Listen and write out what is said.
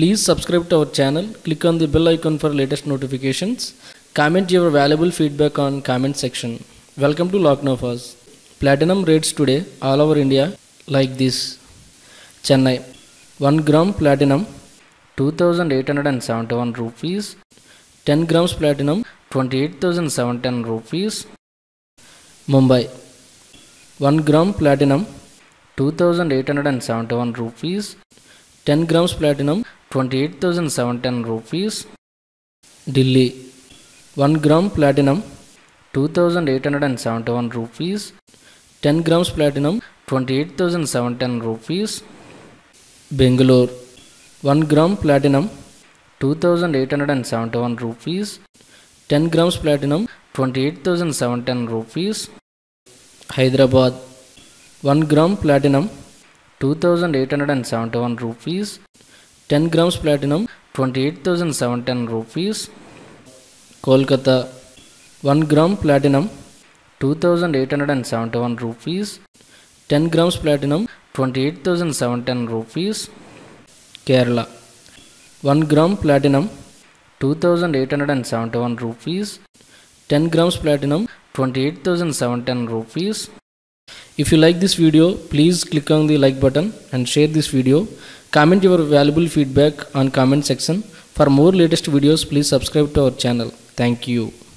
Please subscribe to our channel, click on the bell icon for latest notifications. Comment your valuable feedback on comment section. Welcome to Locknofas. Platinum rates today all over India like this. Chennai 1 gram platinum 2871 rupees. 10 grams platinum 28,710 rupees. Mumbai 1 gram platinum 2871 rupees. 10 grams platinum 28,710 rupees. Delhi 1 gram platinum 2871 rupees. 10 grams platinum 28,710 rupees. Bangalore 1 gram platinum 2871 rupees. 10 grams platinum 28,710 rupees. Hyderabad 1 gram platinum 2871 rupees. 10 grams platinum 28,710 rupees. Kolkata 1 gram platinum 2871 rupees. 10 grams platinum 28,710 rupees. Kerala 1 gram platinum 2871 rupees. 10 grams platinum 28,710 rupees. If you like this video, please click on the like button and share this video. Comment your valuable feedback on comment section. For more latest videos, please subscribe to our channel. Thank you.